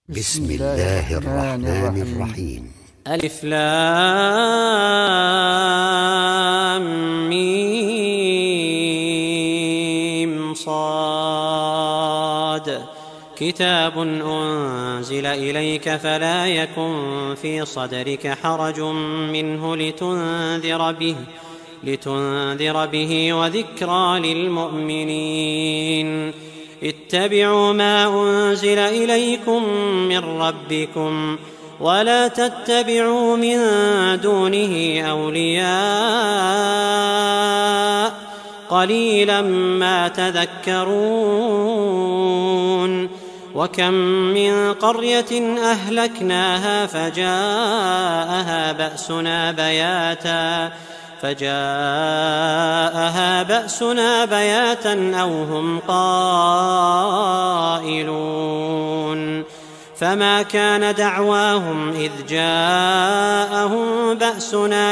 بسم الله الرحمن الرحيم. ألف لام ميم صاد كتاب أنزل إليك فلا يكن في صدرك حرج منه لتنذر به وذكرى للمؤمنين. اتبعوا ما أنزل إليكم من ربكم ولا تتبعوا من دونه أولياء قليلا ما تذكرون. وكم من قرية أهلكناها فجاءها بأسنا بياتا أو هم قائلون. فما كان دعواهم إذ جاءهم بأسنا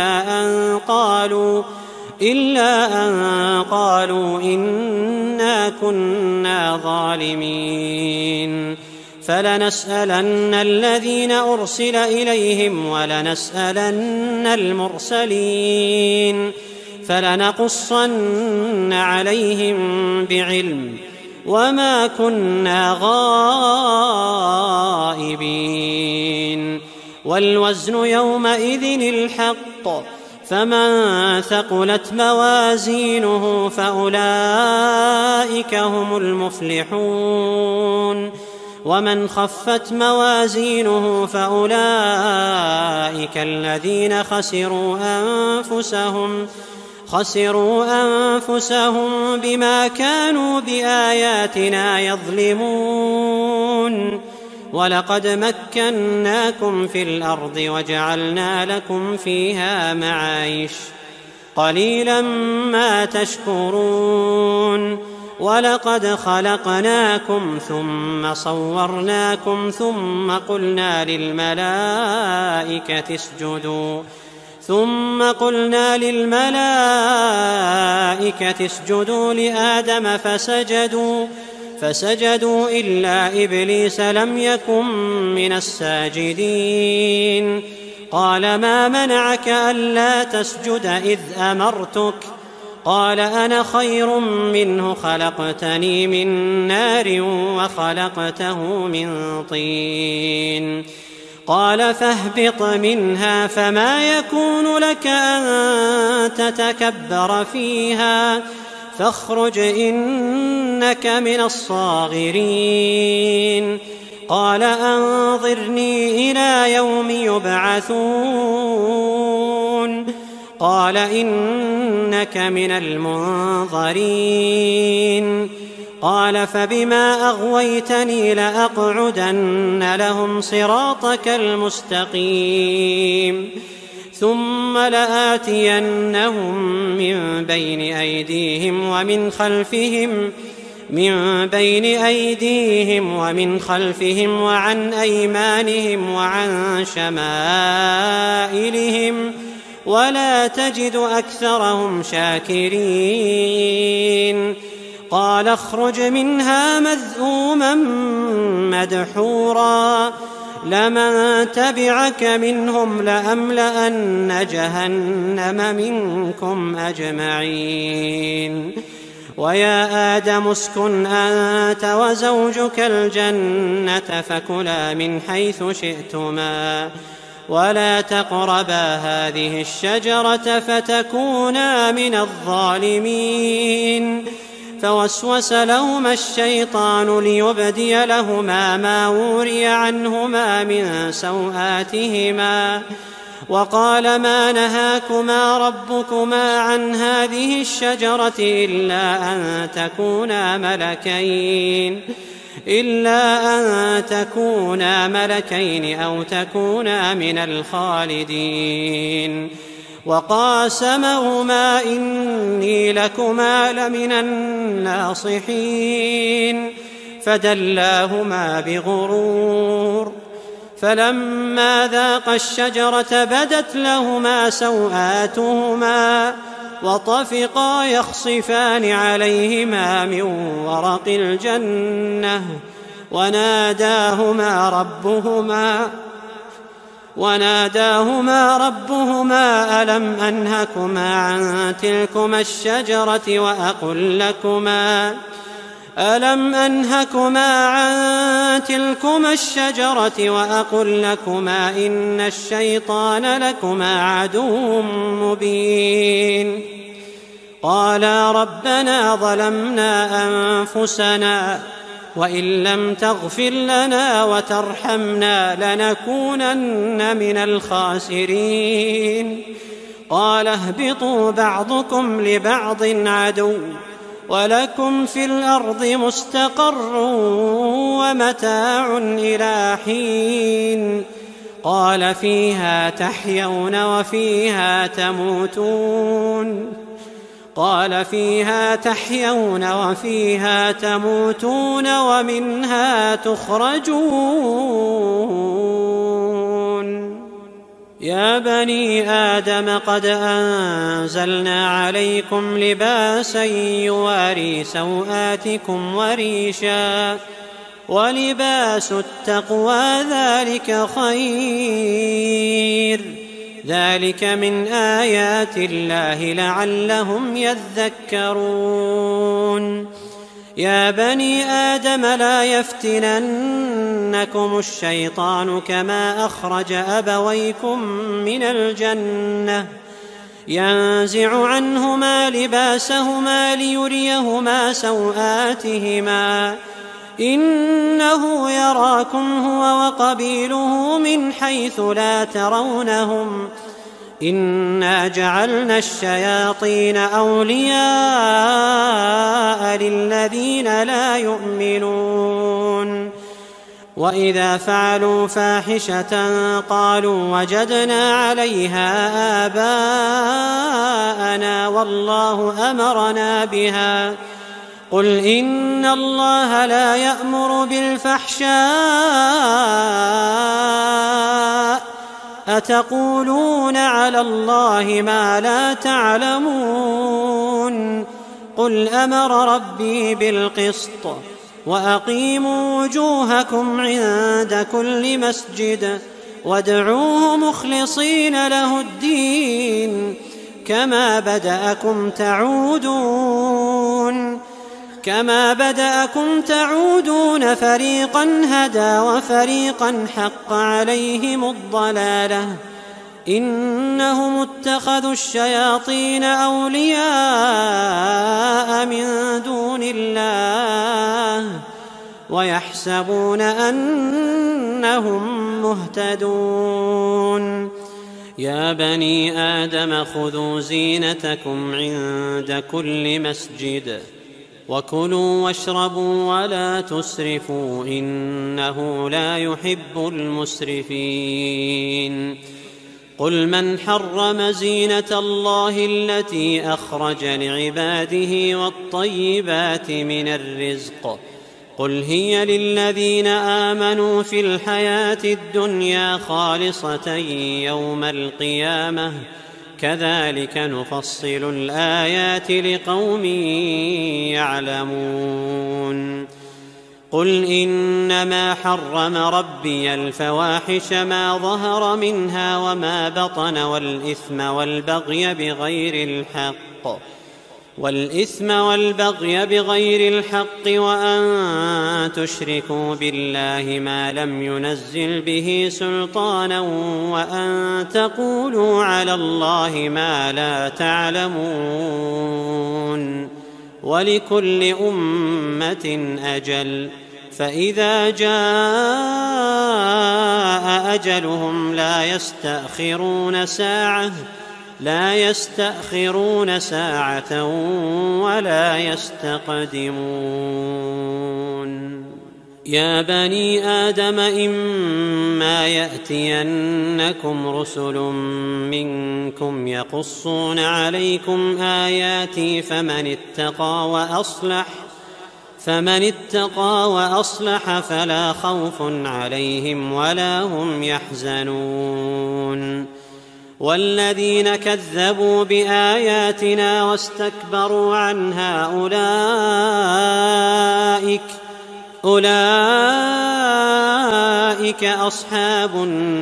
إلا أن قالوا إنا كنا ظالمين. فلنسألن الذين أرسل إليهم ولنسألن المرسلين فلنقصن عليهم بعلم وما كنا غائبين. والوزن يومئذ الحق فمن ثقلت موازينه فأولئك هم المفلحون ومن خفت موازينه فأولئك الذين خسروا أنفسهم بما كانوا بآياتنا يظلمون. ولقد مكناكم في الأرض وجعلنا لكم فيها معايش قليلا ما تشكرون. ولقد خلقناكم ثم صورناكم ثم قلنا للملائكة اسجدوا لآدم فسجدوا إلا إبليس لم يكن من الساجدين. قال ما منعك ألا تسجد إذ أمرتك؟ قال أنا خير منه خلقتني من نار وخلقته من طين. قال فاهبط منها فما يكون لك أن تتكبر فيها فاخرج إنك من الصاغرين. قال أنظرني إلى يوم يبعثون. قال إنك من المنظرين. قال فبما أغويتني لأقعدن لهم صراطك المستقيم ثم لآتينهم من بين أيديهم ومن خلفهم وعن أيمانهم وعن شمائلهم ولا تجد أكثرهم شاكرين. قال اخرج منها مذءوما مدحورا لمن تبعك منهم لأملأن جهنم منكم أجمعين. ويا آدم اسكن أنت وزوجك الجنة فكلا من حيث شئتما ولا تقربا هذه الشجرة فتكونا من الظالمين. فوسوس لهما الشيطان ليبدي لهما ما وري عنهما من سوآتهما وقال ما نهاكما ربكما عن هذه الشجرة إلا أن تكونا ملكين أو تكونا من الخالدين. وقاسمهما إني لكما لمن الناصحين فدلاهما بغرور. فلما ذاقا الشجرة بدت لهما سوآتهما وطفقا يخصفان عليهما من ورق الجنة وناداهما ربهما ألم أنهكما عن تلكما الشجرة وأقل لكما إن الشيطان لكما عدو مبين. قالا ربنا ظلمنا أنفسنا وإن لم تغفر لنا وترحمنا لنكونن من الخاسرين. قال اهبطوا بعضكم لبعض عدو ولكم في الأرض مستقر ومتاع إلى حين. قال فيها تحيون وفيها تموتون ومنها تخرجون. يا بني آدم قد أنزلنا عليكم لباسا يواري سوآتكم وريشا ولباس التقوى ذلك خير. ذلك من آيات الله لعلهم يذكرون. يا بني آدم لا يفتننكم الشيطان كما أخرج أبويكم من الجنة ينزع عنهما لباسهما ليريهما سوآتهما إنه يراكم هو وقبيله من حيث لا ترونهم إنا جعلنا الشياطين أولياء للذين لا يؤمنون. وإذا فعلوا فاحشة قالوا وجدنا عليها آباءنا والله أمرنا بها. قل إن الله لا يأمر بالفحشاء أتقولون على الله ما لا تعلمون. قل أمر ربي بالقسط وأقيموا وجوهكم عند كل مسجد وادعوه مخلصين له الدين كما بدأكم تعودون فريقا هدى وفريقا حق عليهم الضلالة إنهم اتخذوا الشياطين أولياء من دون الله ويحسبون أنهم مهتدون. يا بني آدم خذوا زينتكم عند كل مسجد وكلوا واشربوا ولا تسرفوا إنه لا يحب المسرفين. قل من حرم زينة الله التي أخرج لعباده والطيبات من الرزق قل هي للذين آمنوا في الحياة الدنيا خالصة يوم القيامة كذلك نفصل الآيات لقوم يعلمون. قل إنما حرم ربي الفواحش ما ظهر منها وما بطن والإثم والبغي بغير الحق وأن تشركوا بالله ما لم ينزل به سلطانا وأن تقولوا على الله ما لا تعلمون. ولكل أمة أجل فإذا جاء أجلهم لا يستأخرون ساعة ولا يستقدمون. يا بني آدم إما يأتينكم رسل منكم يقصون عليكم آياتي فمن اتقى وأصلح فلا خوف عليهم ولا هم يحزنون. والذين كذبوا بآياتنا واستكبروا عنها أولئك أصحاب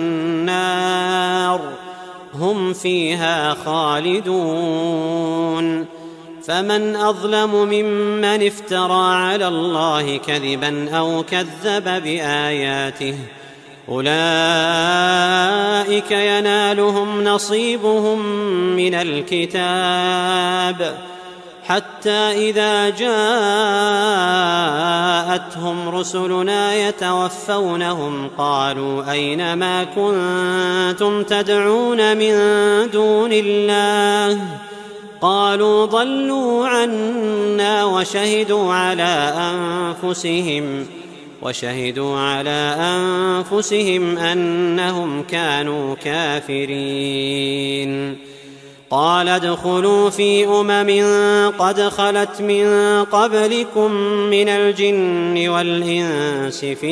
النار هم فيها خالدون. فمن أظلم ممن افترى على الله كذبا أو كذب بآياته أولئك ينالهم نصيبهم من الكتاب حتى إذا جاءتهم رسلنا يتوفونهم قالوا أين ما كنتم تدعون من دون الله قالوا ضلوا عنا وشهدوا على أنفسهم أنهم كانوا كافرين. قال ادخلوا في قد خلت من قبلكم من الجن والإنس في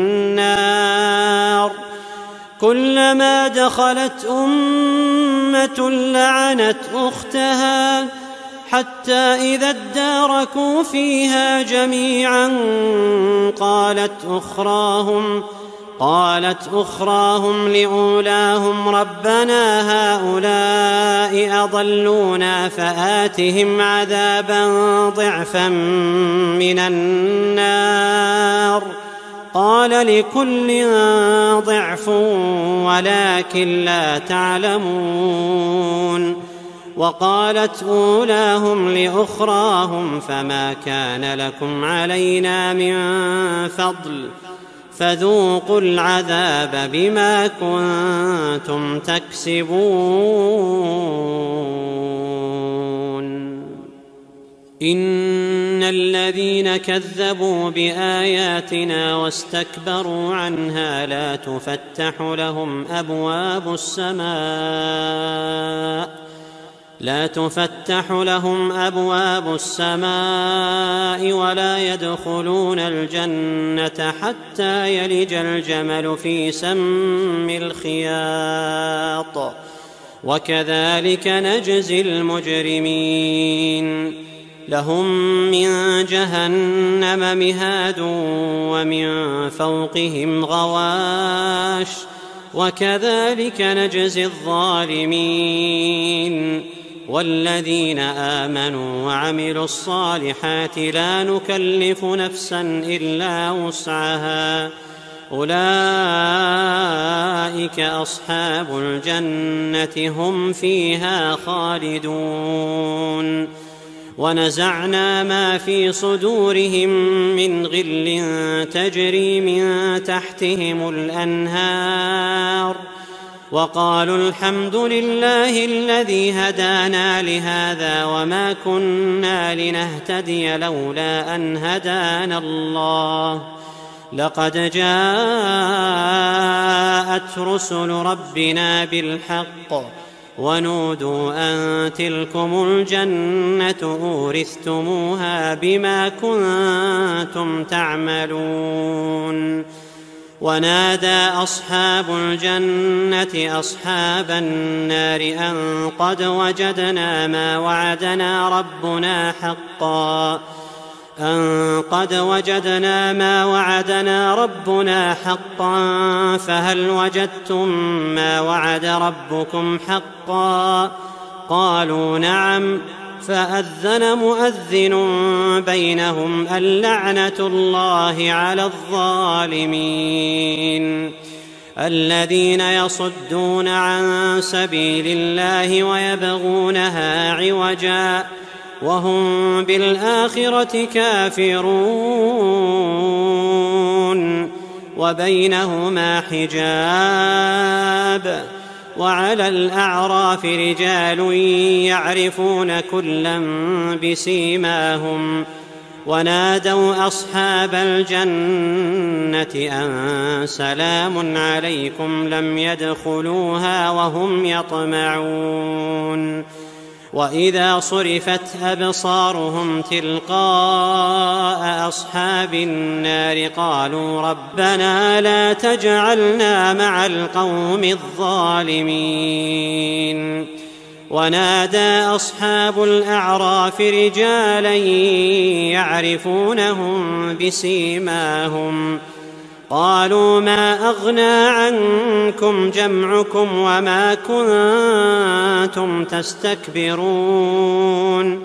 النار كلما دخلت أمة لعنت أختها حتى إذا اداركوا فيها جميعا قالت أخراهم لأولاهم ربنا هؤلاء أضلونا فآتهم عذابا ضعفا من النار قال لكل ضعف ولكن لا تعلمون. وقالت أولاهم لأخراهم فما كان لكم علينا من فضل فذوقوا العذاب بما كنتم تكسبون. إن الذين كذبوا بآياتنا واستكبروا عنها لا تفتح لهم أبواب السماء ولا يدخلون الجنة حتى يلج الجمل في سم الخياط وكذلك نجزي المجرمين. لهم من جهنم مهاد ومن فوقهم غواش وكذلك نجزي الظالمين. والذين آمنوا وعملوا الصالحات لا نكلف نفسا إلا وسعها أولئك أصحاب الجنة هم فيها خالدون. ونزعنا ما في صدورهم من غل تجري من تحتهم الأنهار وقالوا الحمد لله الذي هدانا لهذا وما كنا لنهتدي لولا أن هدانا الله لقد جاءت رسل ربنا بالحق ونودوا أن تلكم الجنة أورثتموها بما كنتم تعملون. ونادى أصحاب الجنة أصحاب النار أن قد وجدنا ما وعدنا ربنا حقا فهل وجدتم ما وعد ربكم حقا قالوا نعم فأذن مؤذن بينهم اللعنة الله على الظالمين. الذين يصدون عن سبيل الله ويبغونها عوجا وهم بالآخرة كافرون وبينهما حجاب. وعلى الأعراف رجال يعرفون كلا بسيماهم ونادوا أصحاب الجنة أن سلام عليكم لم يدخلوها وهم يطمعون. وإذا صرفت أبصارهم تلقاء أصحاب النار قالوا ربنا لا تجعلنا مع القوم الظالمين. ونادى أصحاب الأعراف رجالا يعرفونهم بسيماهم قالوا ما أغنى عنكم جمعكم وما كنتم تستكبرون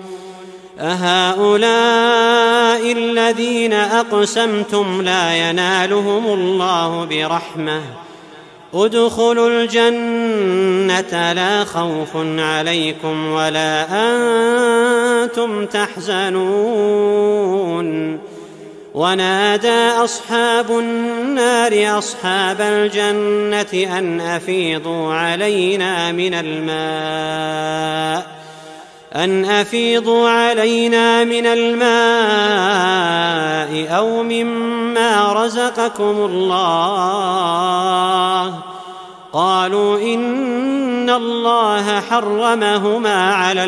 أهؤلاء الذين أقسمتم لا ينالهم الله برحمة ادخلوا الجنة لا خوف عليكم ولا أنتم تحزنون ونادى أصحاب النار أصحاب الجنة أن أفيضوا علينا من الماء أو مما رزقكم الله قالوا إن الله حرمهما على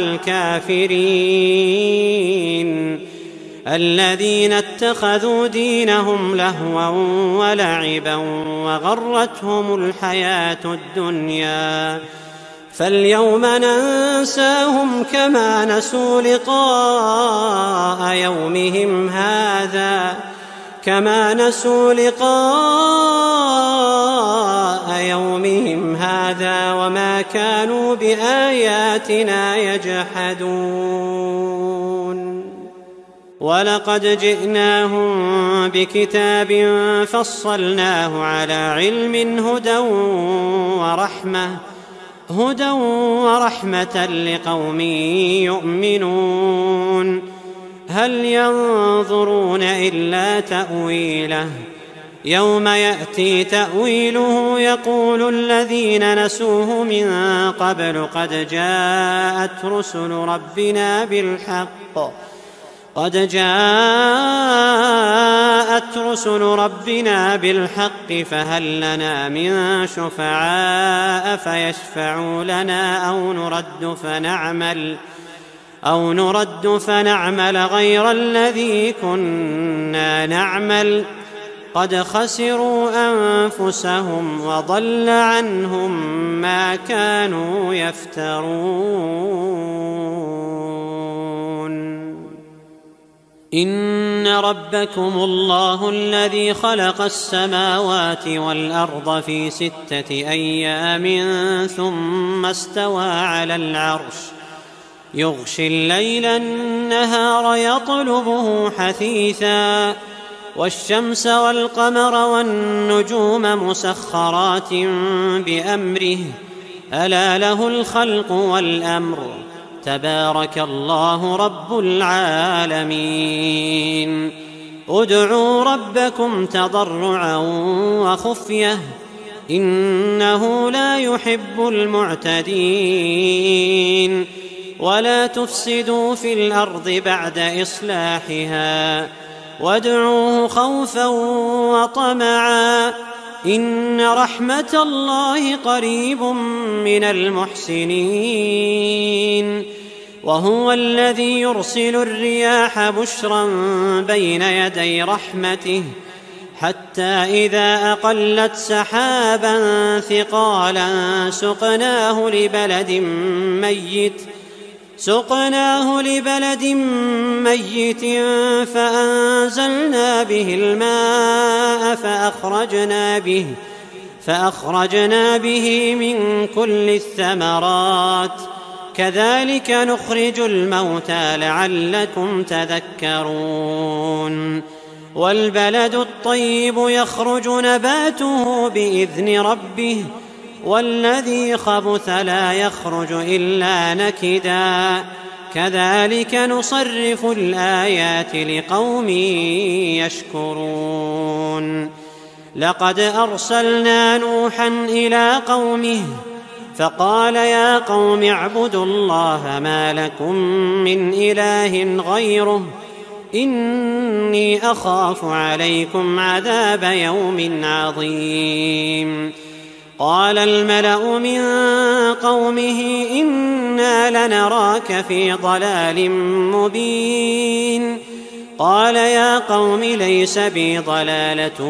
الكافرين الذين اتخذوا دينهم لهوا ولعبا وغرتهم الحياة الدنيا فاليوم ننساهم كما نسوا لقاء يومهم هذا وما كانوا بآياتنا يجحدون ولقد جئناهم بكتاب فصلناه على علم هدى ورحمة لقوم يؤمنون هل ينظرون إلا تأويله يوم يأتي تأويله يقول الذين نسوه من قبل قد جاءت رسل ربنا بالحق فهل لنا من شفعاء فيشفعوا لنا أو نرد فنعمل غير الذي كنا نعمل قد خسروا أنفسهم وضل عنهم ما كانوا يفترون إن ربكم الله الذي خلق السماوات والأرض في 6 أيام ثم استوى على العرش يغشي الليل النهار يطلبه حثيثا والشمس والقمر والنجوم مسخرات بأمره ألا له الخلق والأمر تبارك الله رب العالمين ادعوا ربكم تضرعا وخفية إنه لا يحب المعتدين ولا تفسدوا في الأرض بعد إصلاحها وادعوه خوفا وطمعا إن رحمة الله قريب من المحسنين وهو الذي يرسل الرياح بشرا بين يدي رحمته حتى إذا أقلت سحابا ثقالا سقناه لبلد ميت فأنزلنا به الماء فأخرجنا به من كل الثمرات كذلك نخرج الموتى لعلكم تذكرون والبلد الطيب يخرج نباته بإذن ربه والذي خبث لا يخرج إلا نكدا كذلك نصرف الآيات لقوم يشكرون لقد أرسلنا نوحا إلى قومه فقال يا قوم اعبدوا الله ما لكم من إله غيره إني أخاف عليكم عذاب يوم عظيم قال الملأ من قومه إنا لنراك في ضلال مبين قال يا قوم ليس بي ضلالة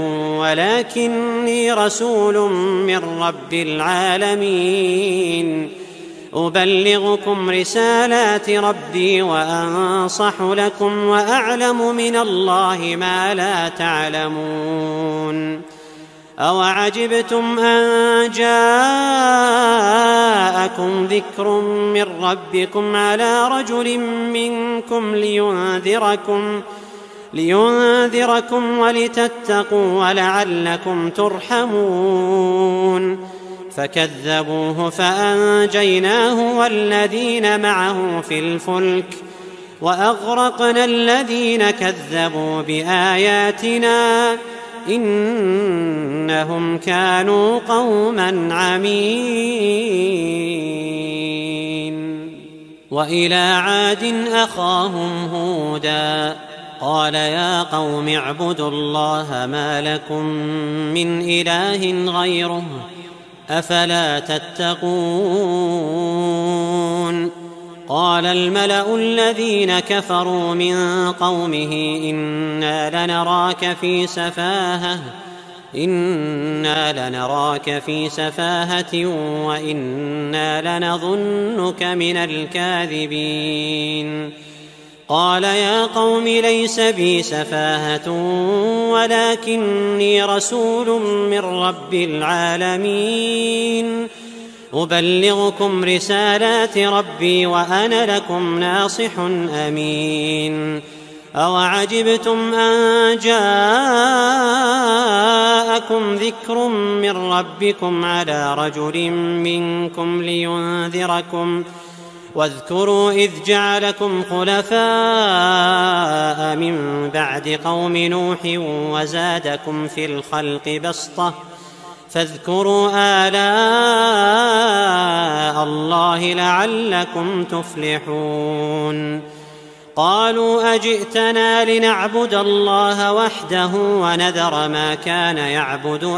ولكني رسول من رب العالمين أبلغكم رسالات ربي وأنصح لكم وأعلم من الله ما لا تعلمون. أوعجبتم أن جاءكم ذكر من ربكم على رجل منكم لينذركم ولتتقوا ولعلكم ترحمون. فكذبوه فأنجيناه والذين معه في الفلك وأغرقنا الذين كذبوا بآياتنا إنهم كانوا قوما عمين. وإلى عاد أخاهم هودا قال يا قوم اعبدوا الله ما لكم من إله غيره أفلا تتقون. قال الملأ الذين كفروا من قومه إنا لنراك في سفاهة وإنا لنظنك من الكاذبين. قال يا قوم ليس بي سفاهة ولكني رسول من رب العالمين أبلغكم رسالات ربي وأنا لكم ناصح أمين. أوعجبتم أن جاءكم ذكر من ربكم على رجل منكم لينذركم واذكروا إذ جعلكم خلفاء من بعد قوم نوح وزادكم في الخلق بسطة فاذكروا آلاء الله لعلكم تفلحون. قالوا أجئتنا لنعبد الله وحده ونذر ما كان يعبد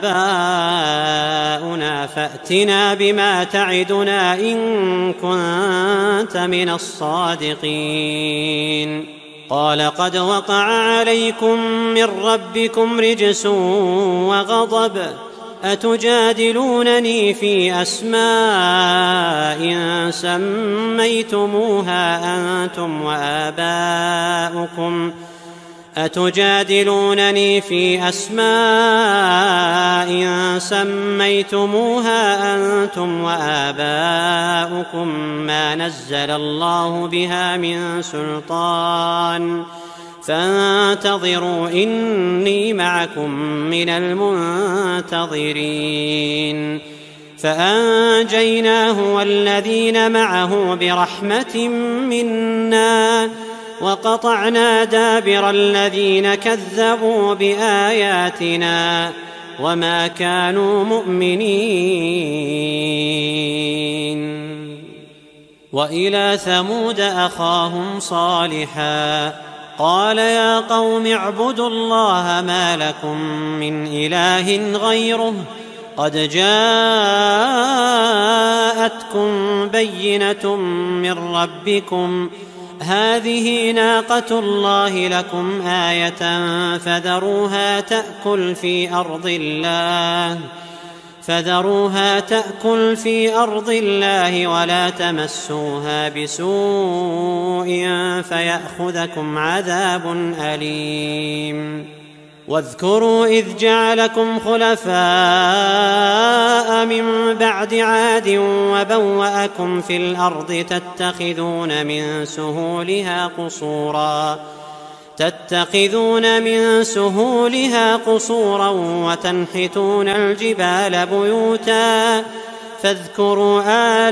آباؤنا فأتنا بما تعدنا إن كنت من الصادقين. قال قد وقع عليكم من ربكم رجس وغضب أتجادلونني في أسماء سميتموها أنتم وآباؤكم ما نزل الله بها من سلطان فانتظروا إني معكم من المنتظرين. فأنجيناه والذين معه برحمة منا وقطعنا دابر الذين كذبوا بآياتنا وما كانوا مؤمنين. وإلى ثمود أخاهم صالحا قال يا قوم اعبدوا الله ما لكم من إله غيره قد جاءتكم بينة من ربكم هذه ناقة الله لكم آية فذروها تأكل في أرض الله ولا تمسوها بسوء فيأخذكم عذاب أليم. واذكروا إذ جعلكم خلفاء من بعد عاد وبوأكم في الأرض تتخذون من سهولها قصورا وتنحتون الجبال بيوتا فاذكروا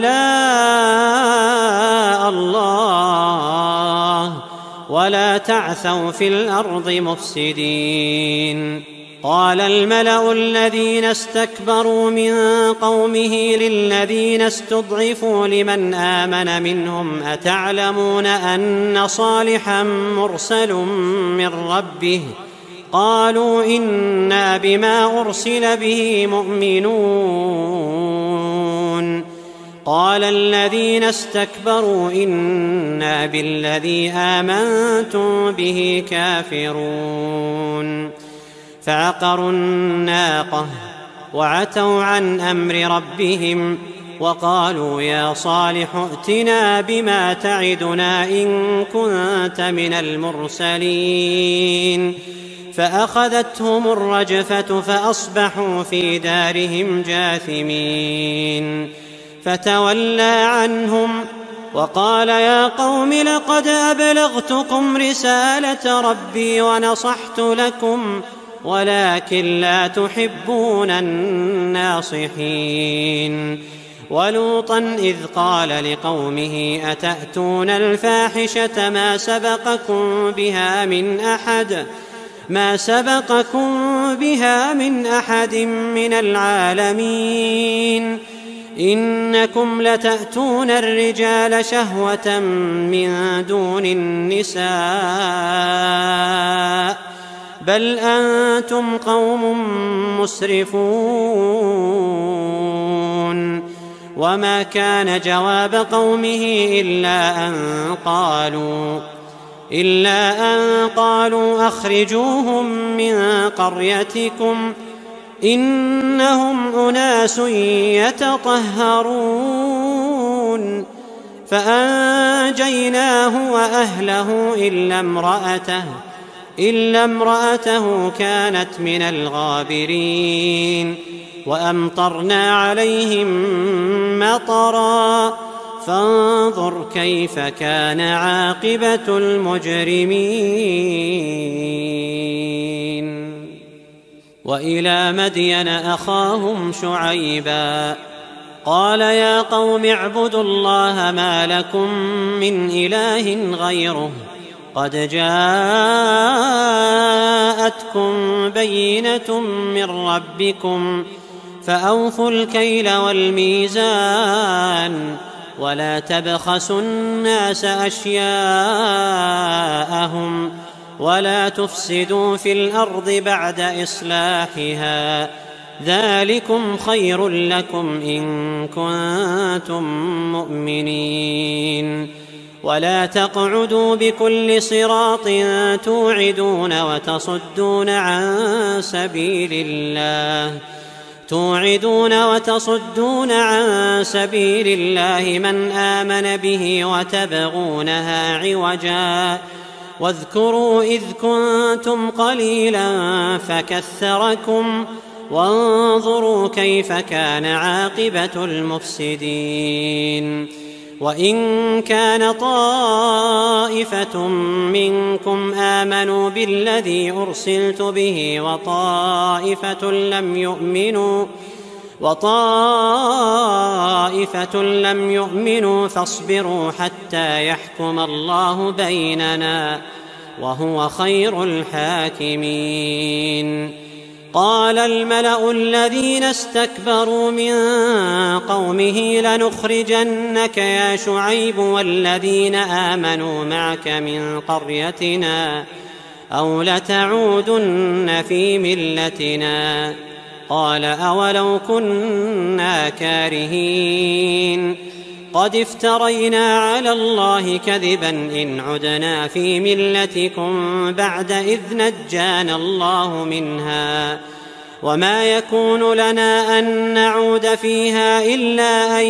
آلاء الله ولا تعثوا في الأرض مفسدين. قال الملأ الذين استكبروا من قومه للذين استضعفوا لمن آمن منهم أتعلمون أن صالحا مرسل من ربه قالوا إنا بما أرسل به مؤمنون. قال الذين استكبروا إنا بالذي آمنتم به كافرون. فعقروا الناقة وعتوا عن أمر ربهم وقالوا يا صالح ائتنا بما تعدنا إن كنت من المرسلين فأخذتهم الرجفة فأصبحوا في دارهم جاثمين فتولى عنهم وقال يا قوم لقد أبلغتكم رسالة ربي ونصحت لكم ولكن لا تحبون الناصحين ولوطا إذ قال لقومه أتأتون الفاحشة ما سبقكم بها من أحد من العالمين إنكم لتأتون الرجال شهوة من دون النساء بل أنتم قوم مسرفون وما كان جواب قومه إلا أن قالوا أخرجوهم من قريتكم إنهم أناس يتطهرون فأنجيناه وأهله إلا امرأته كانت من الغابرين وأمطرنا عليهم مطرا فانظر كيف كان عاقبة المجرمين وإلى مدين أخاهم شعيبا قال يا قوم اعبدوا الله ما لكم من إله غيره قد جاءتكم بينة من ربكم فأوفوا الكيل والميزان ولا تبخسوا الناس أشياءهم ولا تفسدوا في الأرض بعد إصلاحها ذلكم خير لكم إن كنتم مؤمنين ولا تقعدوا بكل صراط توعدون وتصدون عن سبيل الله من آمن به وتبغونها عوجا واذكروا إذ كنتم قليلا فكثركم وانظروا كيف كان عاقبة المفسدين وإن كان طائفة منكم آمنوا بالذي أرسلت به وطائفة لم يؤمنوا فاصبروا حتى يحكم الله بيننا وهو خير الحاكمين قال الملأ الذين استكبروا من قومه لنخرجنك يا شعيب والذين آمنوا معك من قريتنا أو لتعودن في ملتنا قال أولو كنا كارهين قد افترينا على الله كذبا إن عدنا في ملتكم بعد إذ نجانا الله منها وما يكون لنا أن نعود فيها إلا أن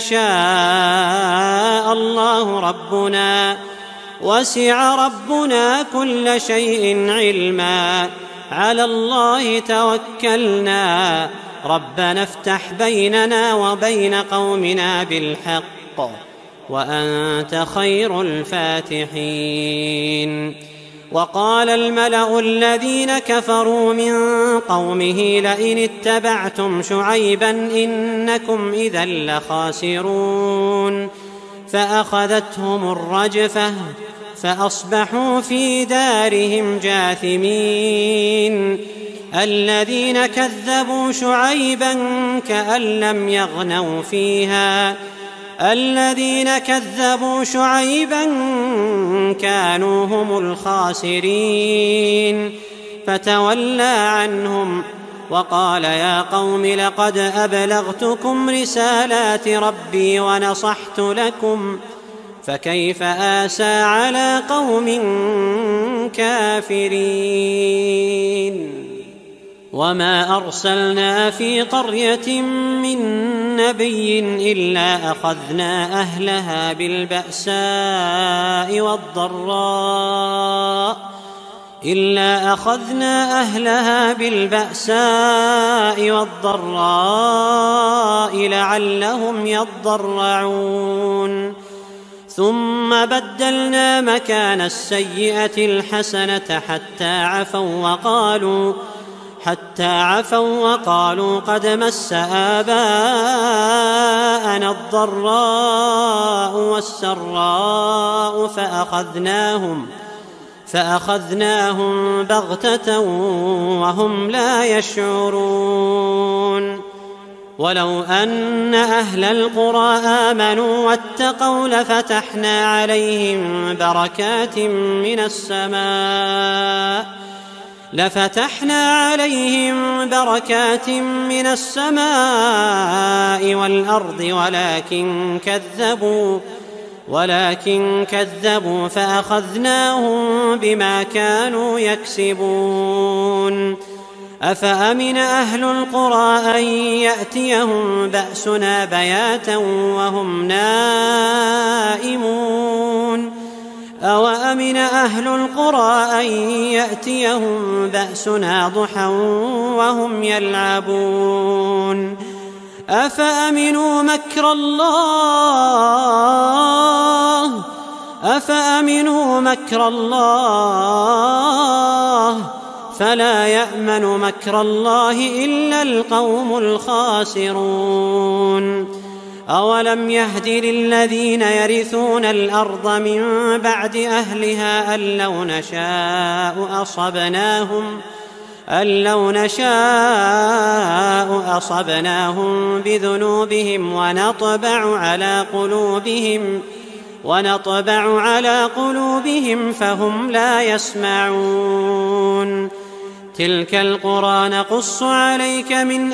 يشاء الله ربنا وسع ربنا كل شيء علما على الله توكلنا ربنا افتح بيننا وبين قومنا بالحق وأنت خير الفاتحين وقال الملأ الذين كفروا من قومه لئن اتبعتم شعيبا إنكم إذا لخاسرون فأخذتهم الرجفة فأصبحوا في دارهم جاثمين الذين كذبوا شعيبا كأن لم يغنوا فيها الذين كذبوا شعيبا كانوا هم الخاسرين فتولى عنهم وقال يا قوم لقد أبلغتكم رسالات ربي ونصحت لكم فكيف آسى على قوم كافرين وما أرسلنا في قرية من نبي إلا أخذنا أهلها بالبأساء والضراء لعلهم يضرعون ثم بدلنا مكان السيئة الحسنة حتى عفوا وقالوا قد مس آباءنا الضراء والسراء فأخذناهم بغتة وهم لا يشعرون ولو أن أهل القرى آمنوا واتقوا لفتحنا عليهم بركات من السماء والأرض ولكن كذبوا فأخذناهم بما كانوا يكسبون أفأمن أهل القرى أن يأتيهم بأسنا بياتا وهم نائمون أوأمن أهل القرى أن يأتيهم بأسنا ضحى وهم يلعبون أفأمنوا مكر الله فلا يأمن مكر الله إلا القوم الخاسرون أولم يهد للذين يرثون الأرض من بعد أهلها أن لو نشاء أصبناهم بذنوبهم ونطبع على قلوبهم فهم لا يسمعون تلك القرى نقص عليك من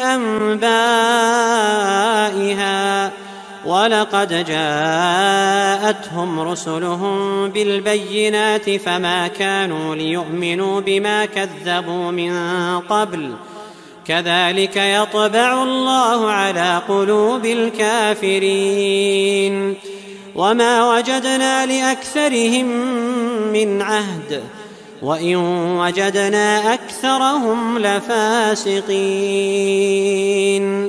أنبائها ولقد جاءتهم رسلهم بالبينات فما كانوا ليؤمنوا بما كذبوا من قبل كذلك يطبع الله على قلوب الكافرين وما وجدنا لأكثرهم من عهد وإن وجدنا أكثرهم لفاسقين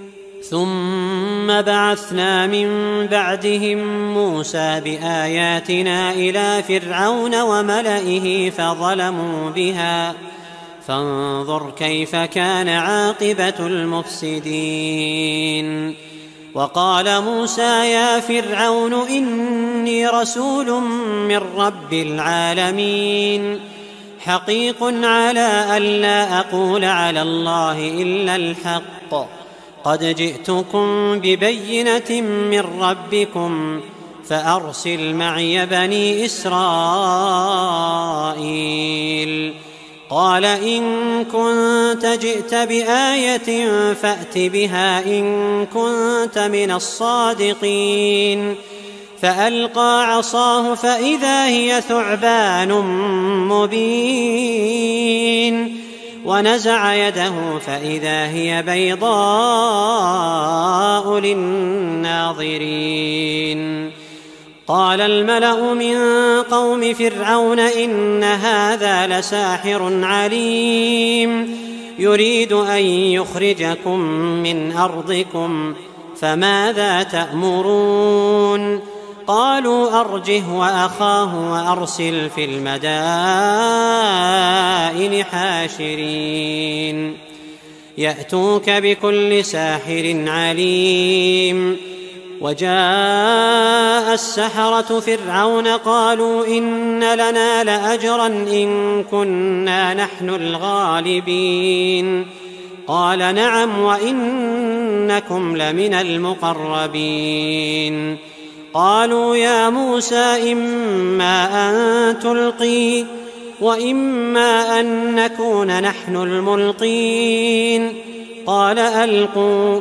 ثم بعثنا من بعدهم موسى بآياتنا إلى فرعون وملئه فظلموا بها فانظر كيف كان عاقبة المفسدين وقال موسى يا فرعون إني رسول من رب العالمين حقيق على ألا أقول على الله إلا الحق قد جئتكم ببينة من ربكم فأرسل معي بني إسرائيل قال إن كنت جئت بآية فأت بها إن كنت من الصادقين فألقى عصاه فإذا هي ثعبان مبين ونزع يده فإذا هي بيضاء للناظرين قال الملأ من قوم فرعون إن هذا لساحر عليم يريد أن يخرجكم من أرضكم فماذا تأمرون قالوا أرجه وأخاه وأرسل في المدائن حاشرين يأتوك بكل ساحر عليم وجاء السحرة فرعون قالوا إن لنا لأجرا إن كنا نحن الغالبين قال نعم وإنكم لمن المقربين قالوا يا موسى إما أن تلقي وإما أن نكون نحن الملقين قال ألقوا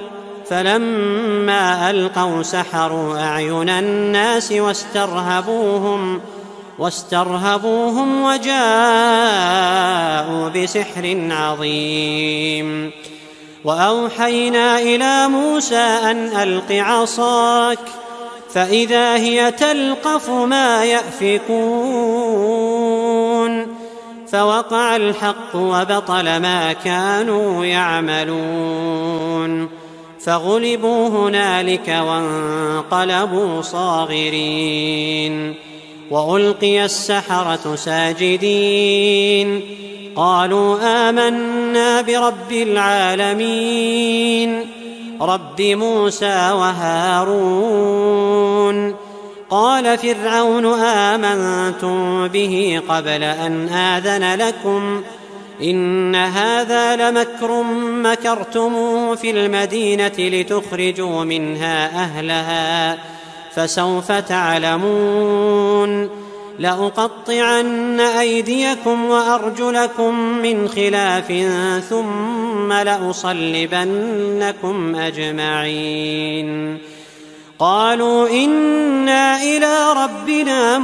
فلما ألقوا سحروا أعين الناس واسترهبوهم وجاءوا بسحر عظيم. وأوحينا إلى موسى أن ألق عصاك فإذا هي تلقف ما يأفكون فوقع الحق وبطل ما كانوا يعملون فغلبوا هنالك وانقلبوا صاغرين. وألقي السحرة ساجدين قالوا آمنا برب العالمين رب موسى وهارون. قال فرعون آمنتم به قبل أن آذن لكم إن هذا لمكر مكرتموه في المدينة لتخرجوا منها أهلها فسوف تعلمون. لأقطعن أيديكم وأرجلكم من خلاف ثم لأصلبنكم أجمعين. قالوا إنا إلى ربنا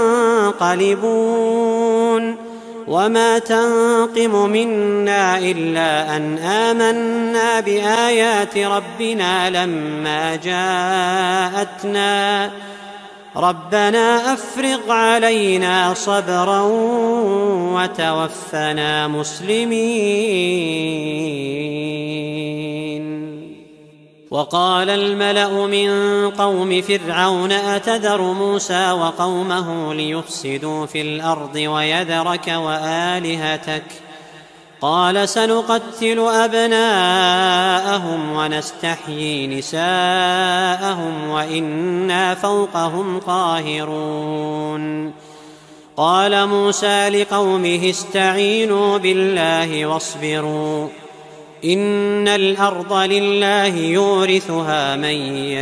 منقلبون وما تنقم منا إلا أن آمنا بآيات ربنا لما جاءتنا ربنا أفرغ علينا صبرا وتوفنا مسلمين. وقال الملأ من قوم فرعون أتذر موسى وقومه ليفسدوا في الأرض ويذرك وآلهتك قال سنقتل أبناءهم ونستحيي نساءهم وإنا فوقهم قاهرون. قال موسى لقومه استعينوا بالله واصبروا إن الأرض لله يورثها من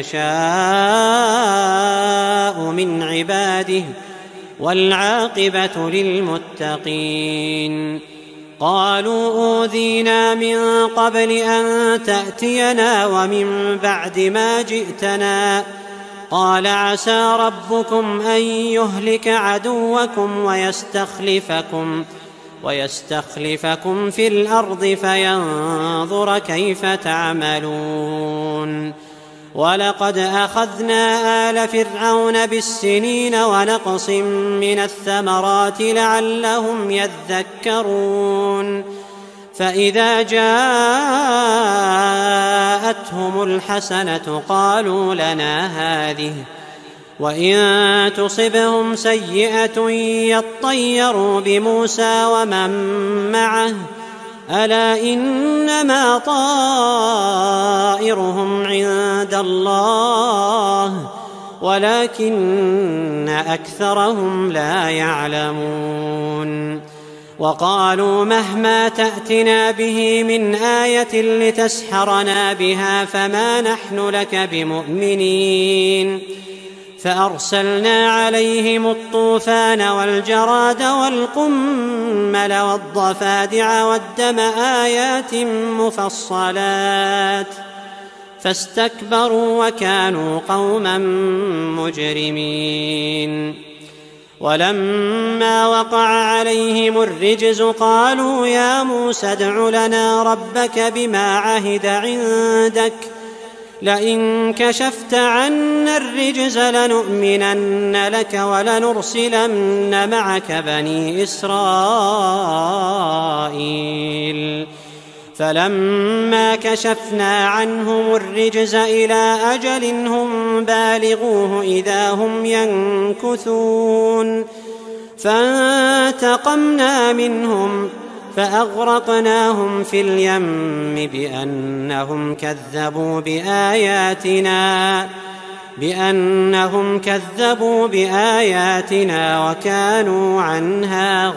يشاء من عباده والعاقبة للمتقين. قالوا أوذينا من قبل أن تأتينا ومن بعد ما جئتنا قال عسى ربكم أن يهلك عدوكم ويستخلفكم في الأرض فينظر كيف تعملون. ولقد أخذنا آل فرعون بالسنين ونقص من الثمرات لعلهم يذكرون. فإذا جاءتهم الحسنة قالوا لنا هذه وإن تصبهم سيئة يطيروا بموسى ومن معه ألا إنما طائرهم عند الله ولكن أكثرهم لا يعلمون. وقالوا مهما تأتنا به من آية لتسحرنا بها فما نحن لك بمؤمنين. فأرسلنا عليهم الطوفان والجراد والقمل والضفادع والدم آيات مفصلات فاستكبروا وكانوا قوما مجرمين. ولما وقع عليهم الرجز قالوا يا موسى ادع لنا ربك بما عهد عندك لئن كشفت عنا الرجز لنؤمنن لك ولنرسلن معك بني إسرائيل. فلما كشفنا عنهم الرجز إلى أجل هم بالغوه إذا هم ينكثون فانتقمنا منهم فأغرقناهم في اليم بأنهم كذبوا بآياتنا وكانوا عنها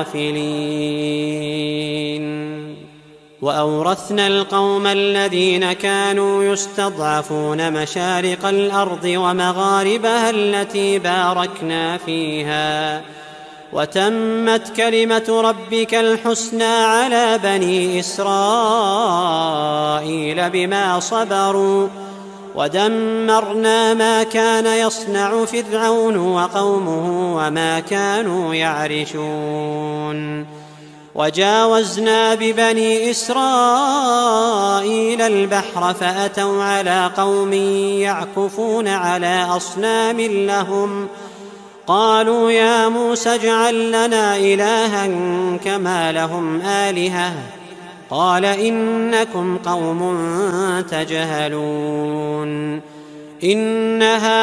غافلين. وأورثنا القوم الذين كانوا يستضعفون مشارق الأرض ومغاربها التي باركنا فيها وتمت كلمة ربك الحسنى على بني إسرائيل بما صبروا ودمرنا ما كان يصنع فرعون وقومه وما كانوا يعرشون وجاوزنا ببني إسرائيل البحر فأتوا على قوم يعكفون على أصنام لهم قالوا يا موسى اجعل لنا إلها كما لهم آلهة قال إنكم قوم تجهلون إن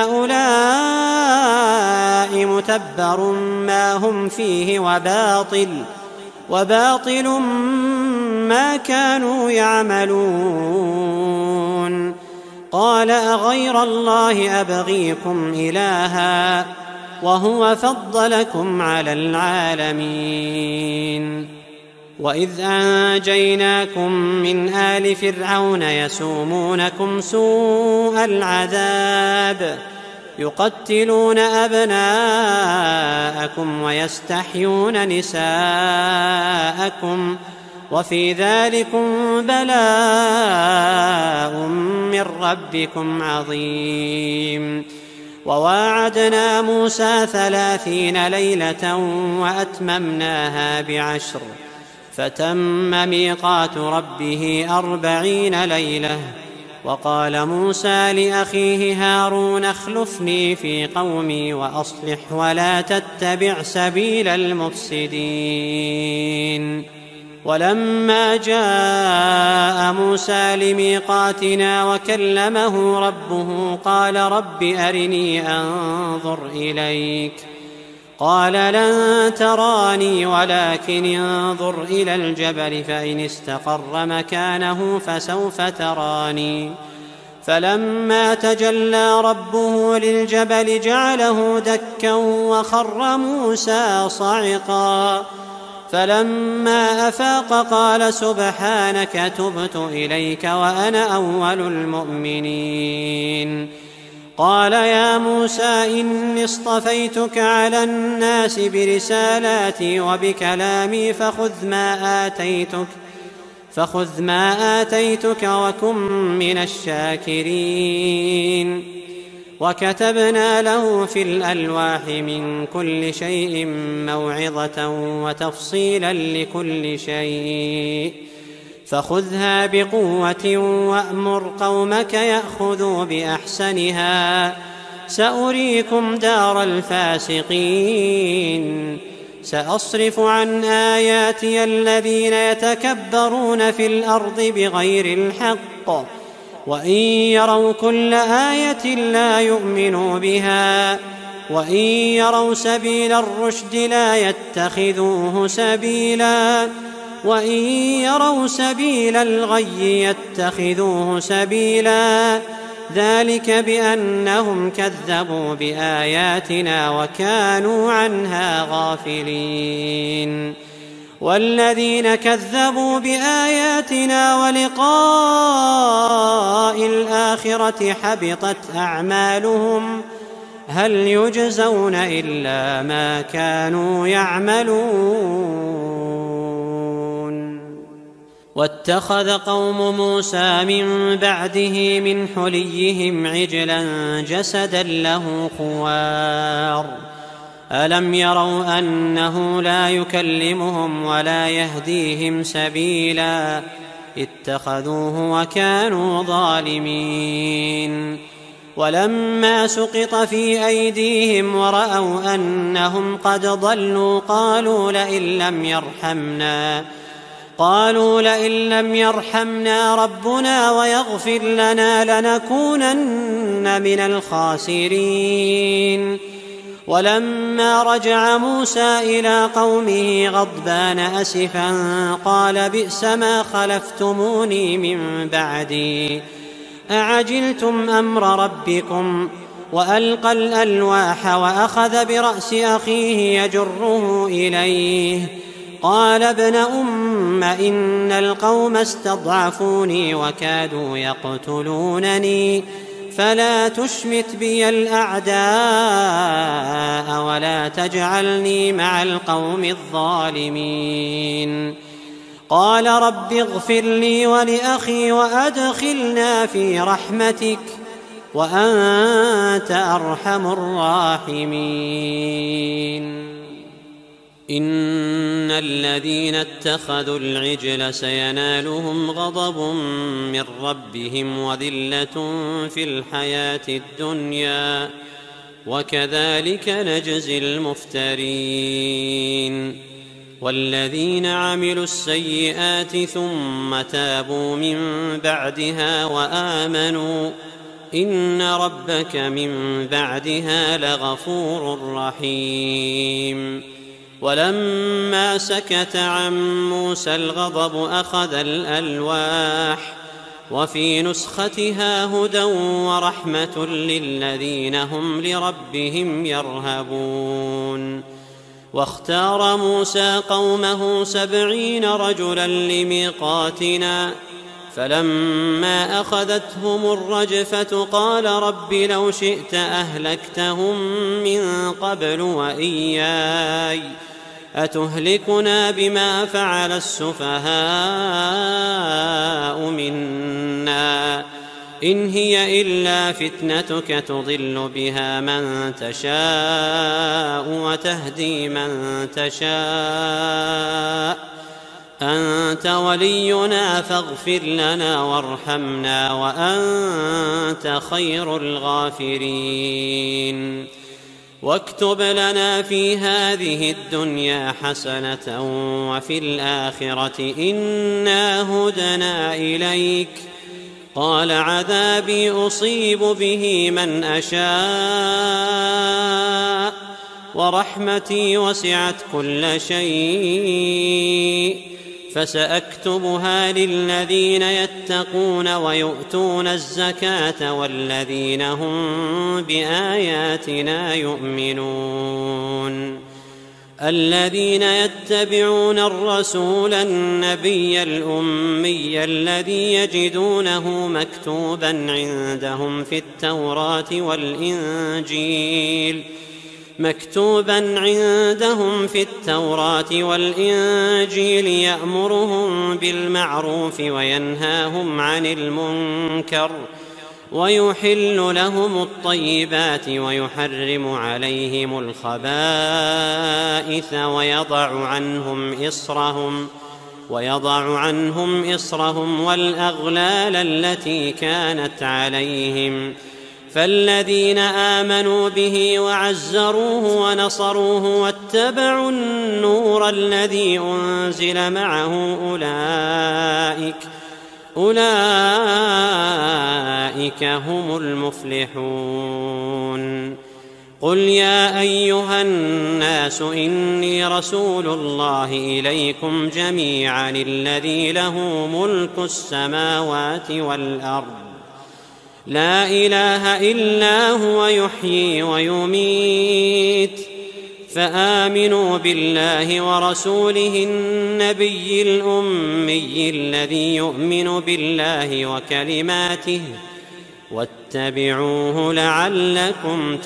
هؤلاء متبر ما هم فيه وباطل ما كانوا يعملون قال أغير الله أبغيكم إلها وهو فضلكم على العالمين وإذ أنجيناكم من آل فرعون يسومونكم سوء العذاب يقتلون أبناءكم ويستحيون نساءكم وفي ذلكم بلاء من ربكم عظيم وواعدنا موسى 30 ليلة وأتممناها ب10 فتم ميقات ربه 40 ليلة وقال موسى لأخيه هارون اخلفني في قومي وأصلح ولا تتبع سبيل المفسدين ولما جاء موسى لميقاتنا وكلمه ربه قال رب أرني أنظر إليك قال لن تراني ولكن انظر إلى الجبل فإن استقر مكانه فسوف تراني فلما تجلى ربه للجبل جعله دكا وخر موسى صعقا فلما أفاق قال سبحانك تبت إليك وأنا أول المؤمنين قال يا موسى إني اصطفيتك على الناس برسالاتي وبكلامي فخذ ما آتيتك وكن من الشاكرين وكتبنا له في الألواح من كل شيء موعظة وتفصيلا لكل شيء فخذها بقوة وأمر قومك يأخذوا بأحسنها سأريكم دار الفاسقين سأصرف عن آياتي الذين يتكبرون في الأرض بغير الحق وإن يروا كل آية لا يؤمنوا بها وإن يروا سبيل الرشد لا يتخذوه سبيلا وإن يروا سبيل الغي يتخذوه سبيلا ذلك بأنهم كذبوا بآياتنا وكانوا عنها غافلين والذين كذبوا بآياتنا ولقاء الآخرة حبطت أعمالهم هل يجزون إلا ما كانوا يعملون واتخذ قوم موسى من بعده من حليهم عجلا جسدا له خوار ألم يروا أنه لا يكلمهم ولا يهديهم سبيلا اتخذوه وكانوا ظالمين ولما سقط في أيديهم ورأوا أنهم قد ضلوا قالوا لئن لم يرحمنا ربنا ويغفر لنا لنكونن من الخاسرين ولما رجع موسى إلى قومه غضبان أسفا قال بئس ما خلفتموني من بعدي أعجلتم أمر ربكم وألقى الألواح وأخذ برأس أخيه يجره إليه قال ابن أم إن القوم استضعفوني وكادوا يقتلونني فلا تشمت بي الأعداء ولا تجعلني مع القوم الظالمين قال رب اغفر لي ولأخي وأدخلنا في رحمتك وأنت أرحم الراحمين. إن الذين اتخذوا العجل سينالهم غضب من ربهم وذلة في الحياة الدنيا وكذلك نجزي المفترين. والذين عملوا السيئات ثم تابوا من بعدها وآمنوا إن ربك من بعدها لغفور رحيم. ولما سكت عن موسى الغضب أخذ الألواح وفي نسختها هدى ورحمة للذين هم لربهم يرهبون. واختار موسى قومه 70 رجلا لميقاتنا فلما أخذتهم الرجفة قال رب لو شئت أهلكتهم من قبل وإياي أتهلكنا بما فعل السفهاء منا إن هي إلا فتنتك تضل بها من تشاء وتهدي من تشاء أنت ولينا فاغفر لنا وارحمنا وأنت خير الغافرين. واكتب لنا في هذه الدنيا حسنة وفي الآخرة إنا هدنا إليك قال عذابي أصيب به من أشاء ورحمتي وسعت كل شيء فسأكتبها للذين يتقون ويؤتون الزكاة والذين هم بآياتنا يؤمنون. الذين يتبعون الرسول النبي الأمي الذي يجدونه مكتوبا عندهم في التوراة والإنجيل يأمرهم بالمعروف وينهاهم عن المنكر ويحل لهم الطيبات ويحرم عليهم الخبائث ويضع عنهم إصرهم والأغلال التي كانت عليهم. فالذين آمنوا به وعزروه ونصروه واتبعوا النور الذي أنزل معه أولئك هم المفلحون. قل يا أيها الناس إني رسول الله إليكم جميعا الذي له ملك السماوات والأرض لا إله إلا هو يحيي ويميت فآمنوا بالله ورسوله النبي الأمي الذي يؤمن بالله وكلماته واتبعوه لعلكم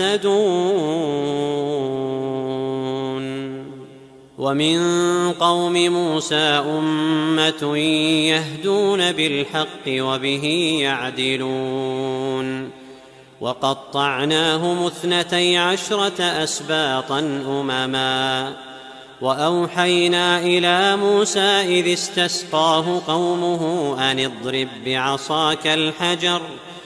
تهتدون. ومن قوم موسى أمة يهدون بالحق وبه يعدلون. وقطعناهم 12 أسباطا أمما وأوحينا إلى موسى إذ استسقاه قومه أن اضرب بعصاك الحجر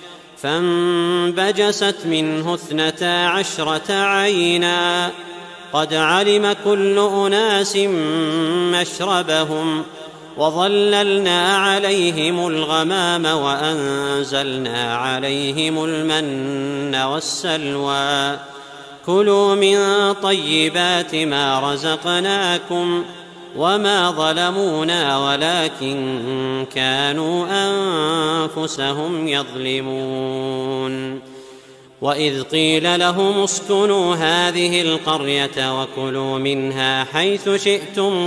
فانبجست منه 12 عينا قد علم كل أناس مشربهم وظللنا عليهم الغمام وأنزلنا عليهم المن والسلوى كلوا من طيبات ما رزقناكم وما ظلمونا ولكن كانوا أنفسهم يظلمون. وإذ قيل لهم اسكنوا هذه القرية وكلوا منها حيث شئتم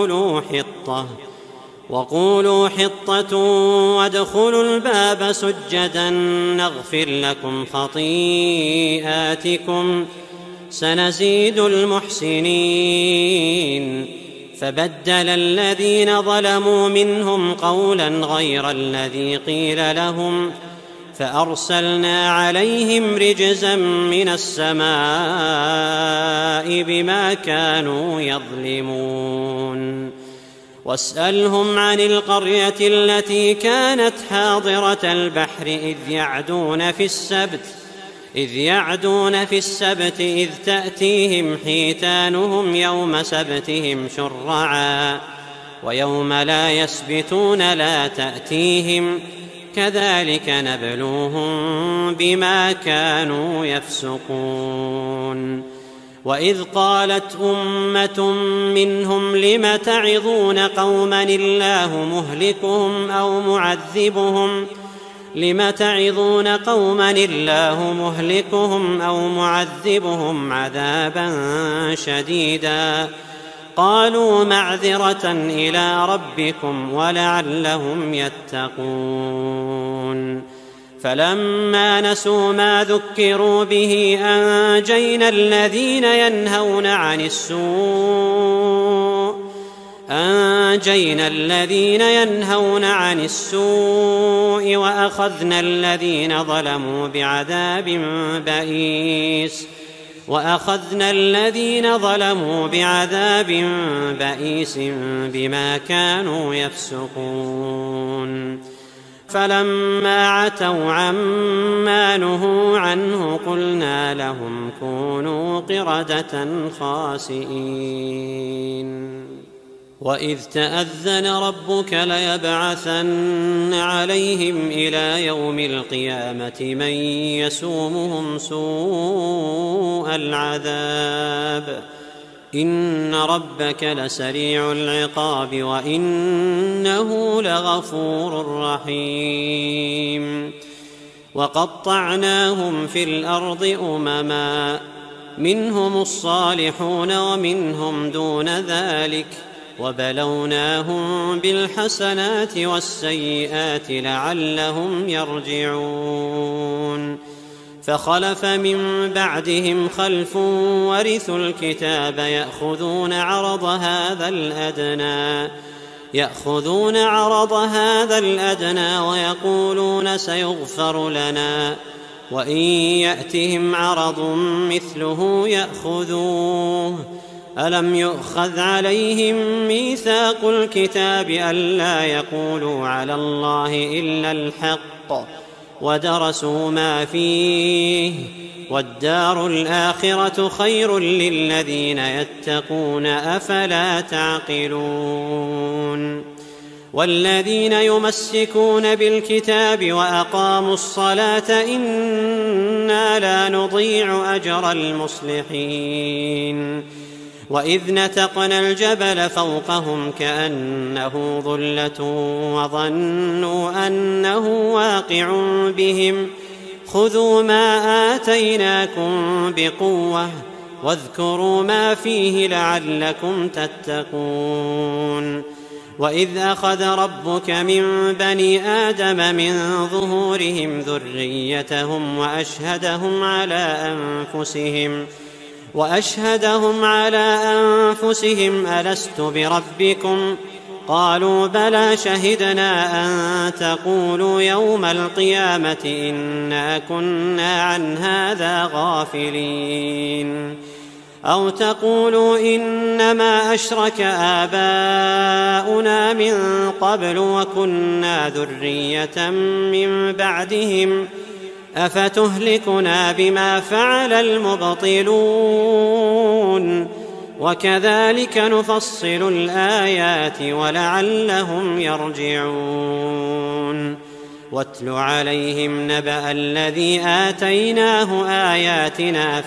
وقولوا حطة وادخلوا الباب سجدا نغفر لكم خطيئاتكم سنزيد المحسنين. فبدل الذين ظلموا منهم قولا غير الذي قيل لهم فأرسلنا عليهم رجزا من السماء بما كانوا يظلمون واسألهم عن القرية التي كانت حاضرة البحر إذ يعدون في السبت إذ تأتيهم حيتانهم يوم سبتهم شرعا ويوم لا يسبتون لا تأتيهم كذلك نبلوهم بما كانوا يفسقون وإذ قالت أمة منهم لم تعظون قوما الله مهلكهم أو معذبهم عذابا شديدا قالوا معذرة إلى ربكم ولعلهم يتقون فلما نسوا ما ذكروا به أنجينا الذين ينهون عن السوء وأخذنا الذين ظلموا بعذاب بئيس بما كانوا يفسقون فلما عتوا عما نهوا عنه قلنا لهم كونوا قردة خاسئين وإذ تأذن ربك ليبعثن عليهم إلى يوم القيامة من يسومهم سوء العذاب إن ربك لسريع العقاب وإنه لغفور رحيم وقطعناهم في الأرض أمما منهم الصالحون ومنهم دون ذلك وبلوناهم بالحسنات والسيئات لعلهم يرجعون فخلف من بعدهم خلف ورثوا الكتاب يأخذون عرض هذا الأدنى ويقولون سيغفر لنا وإن يأتهم عرض مثله يأخذوه ألم يؤخذ عليهم ميثاق الكتاب ألا يقولوا على الله إلا الحق ودرسوا ما فيه والدار الآخرة خير للذين يتقون أفلا تعقلون والذين يمسكون بالكتاب وأقاموا الصلاة إنا لا نضيع أجر المصلحين وإذ نتقنا الجبل فوقهم كأنه ظلة وظنوا أنه واقع بهم خذوا ما آتيناكم بقوة واذكروا ما فيه لعلكم تتقون وإذ أخذ ربك من بني آدم من ظهورهم ذريتهم وأشهدهم على أنفسهم ألست بربكم قالوا بلى شهدنا أن تقولوا يوم القيامة إنا كنا عن هذا غافلين أو تقولوا إنما أشرك آباؤنا من قبل وكنا ذرية من بعدهم أفتهلكنا بما فعل المبطلون وكذلك نفصل الآيات ولعلهم يرجعون واتل عليهم نبأ الذي آتيناه آياتنا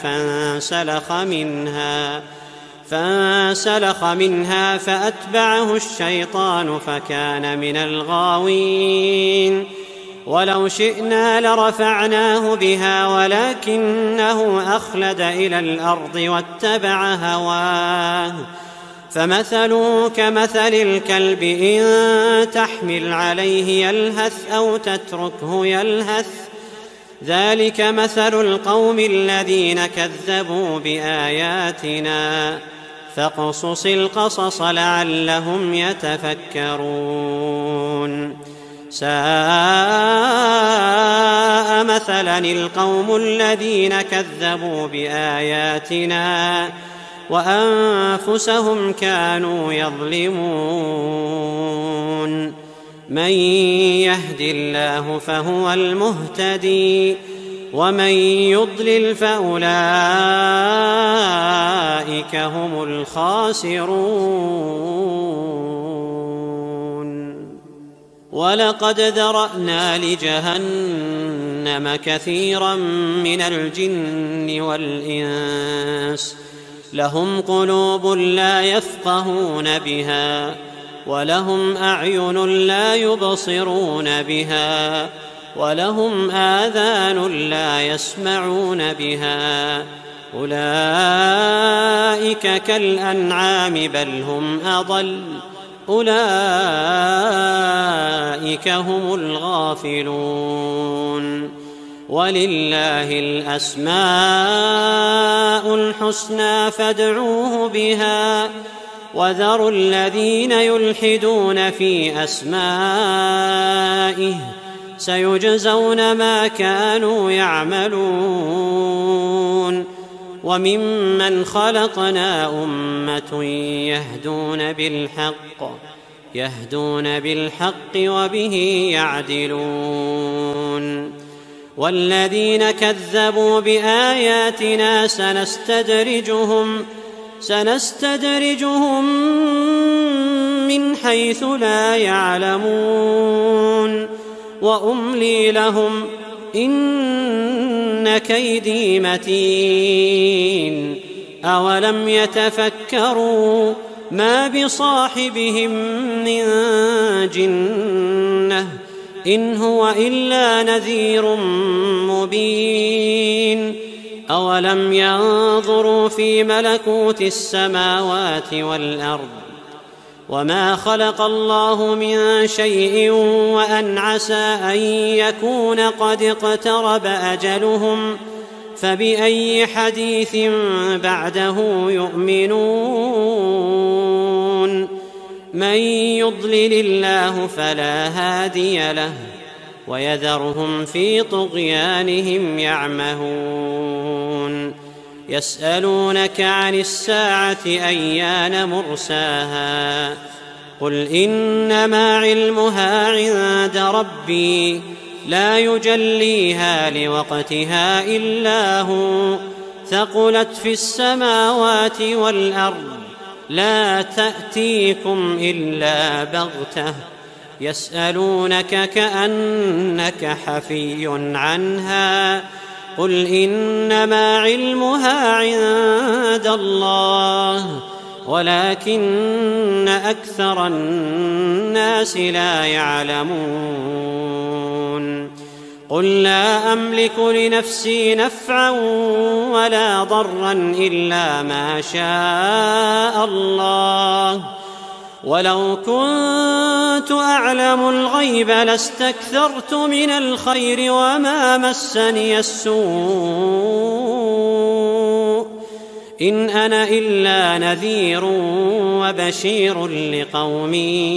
فانسلخ منها فأتبعه الشيطان فكان من الغاوين ولو شئنا لرفعناه بها ولكنه أخلد إلى الأرض واتبع هواه فمثله كمثل الكلب إن تحمل عليه يلهث أو تتركه يلهث ذلك مثل القوم الذين كذبوا بآياتنا فاقصص القصص لعلهم يتفكرون ساء مثلا القوم الذين كذبوا بآياتنا وأنفسهم كانوا يظلمون. من يهد الله فهو المهتدي ومن يضلل فأولئك هم الخاسرون. ولقد ذرأنا لجهنم كثيرا من الجن والإنس لهم قلوب لا يفقهون بها ولهم أعين لا يبصرون بها ولهم آذان لا يسمعون بها أولئك كالأنعام بل هم أضل أولئك هم الغافلون. ولله الأسماء الحسنى فادعوه بها وذروا الذين يلحدون في أسمائه سيجزون ما كانوا يعملون. وممن خلقنا أمة يهدون بالحق وبه يعدلون. والذين كذبوا بآياتنا سنستدرجهم من حيث لا يعلمون وأملي لهم إن كيدي متين. أولم يتفكروا ما بصاحبهم من جنة إن هو إلا نذير مبين. أولم ينظروا في ملكوت السماوات والأرض وما خلق الله من شيء وأن عسى أن يكون قد اقترب أجلهم فبأي حديث بعده يؤمنون. من يضلل الله فلا هادي له ويذرهم في طغيانهم يعمهون. يسألونك عن الساعة أيان مرساها قل إنما علمها عند ربي لا يجليها لوقتها إلا هو ثقلت في السماوات والأرض لا تأتيكم إلا بغتة يسألونك كأنك حفي عنها قل إنما علمها عند الله ولكن أكثر الناس لا يعلمون. قل لا أملك لنفسي نفعا ولا ضرا إلا ما شاء الله ولو كنت أعلم الغيب لاستكثرت من الخير وما مسني السوء إن أنا إلا نذير وبشير لقوم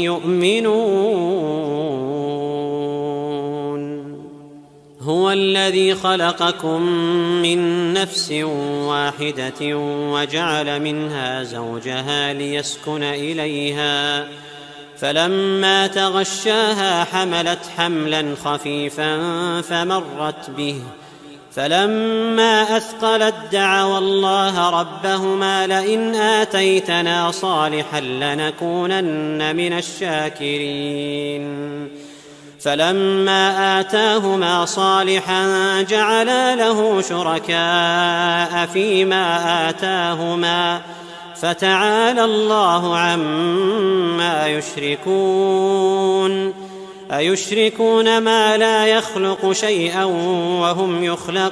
يؤمنون. هو الذي خلقكم من نفس واحدة وجعل منها زوجها ليسكن إليها فلما تغشاها حملت حملا خفيفا فمرت به فلما أثقلت دعوا الله ربهما لئن آتيتنا صالحا لنكونن من الشاكرين فلما آتاهما صالحا جعلا له شركاء فيما آتاهما فتعالى الله عما يشركون أيشركون ما لا يخلق شيئا وهم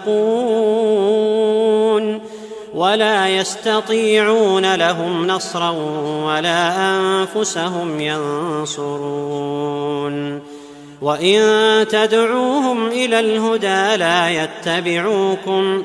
يخلقون ولا يستطيعون لهم نصرا ولا أنفسهم ينصرون وإن تدعوهم إلى الهدى لا يتبعوكم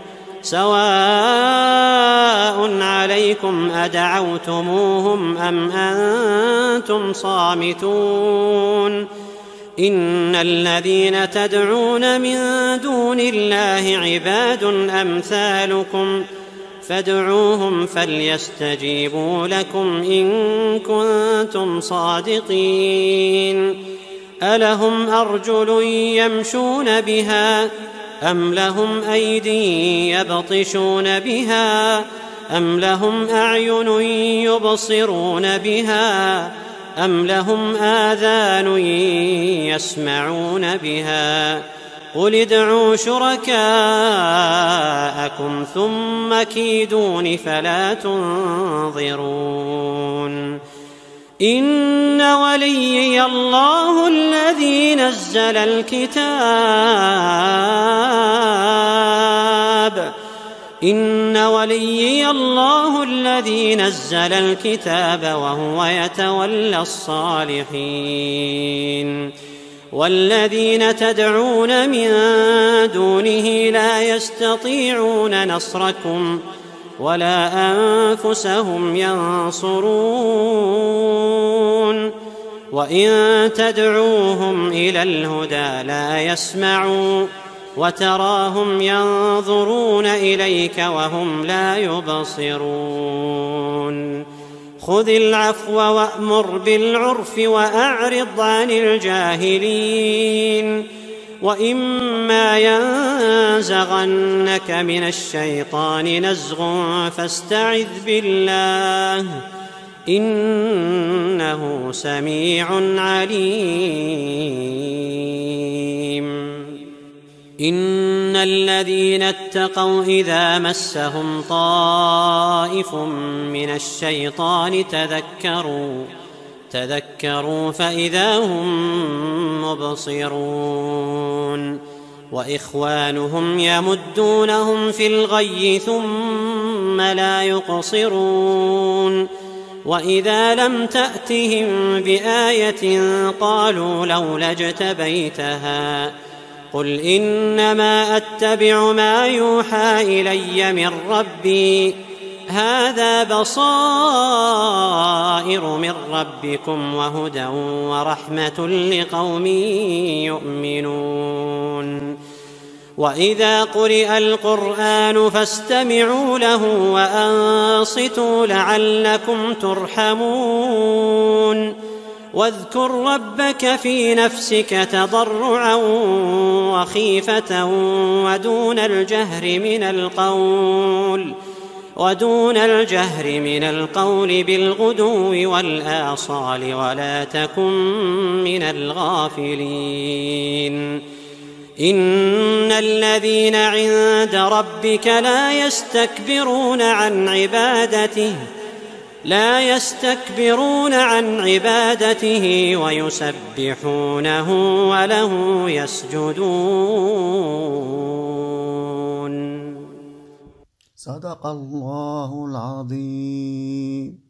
سواء عليكم أدعوتموهم أم أنتم صامتون إن الذين تدعون من دون الله عباد أمثالكم فادعوهم فليستجيبوا لكم إن كنتم صادقين ألهم أرجل يمشون بها أم لهم أيدي يبطشون بها أم لهم أعين يبصرون بها أم لهم آذان يسمعون بها قل ادعوا شركاءكم ثم كيدون فلا تنظرون إن وليي الله الذي نزل الكتاب وهو يتولى الصالحين والذين تدعون من دونه لا يستطيعون نصركم ولا أنفسهم ينصرون وإن تدعوهم إلى الهدى لا يسمعوا وتراهم ينظرون إليك وهم لا يبصرون خذ العفو وأمر بالعرف وأعرض عن الجاهلين وإما ينزغنك من الشيطان نزغ فاستعذ بالله إنه سميع عليم إن الذين اتقوا إذا مسهم طائف من الشيطان تذكروا فإذا هم مبصرون وإخوانهم يمدونهم في الغي ثم لا يقصرون وإذا لم تأتهم بآية قالوا لولا اجتبيتها قل إنما أتبع ما يوحى إلي من ربي هذا بصائر من ربكم وهدى ورحمة لقوم يؤمنون وإذا قرئ القرآن فاستمعوا له وأنصتوا لعلكم ترحمون واذكر ربك في نفسك تضرعا وخيفة ودون الجهر من القول بالغدو والآصال ولا تكن من الغافلين إن الذين عند ربك لا يستكبرون عن عبادته ويسبحونه وله يسجدون صدق الله العظيم.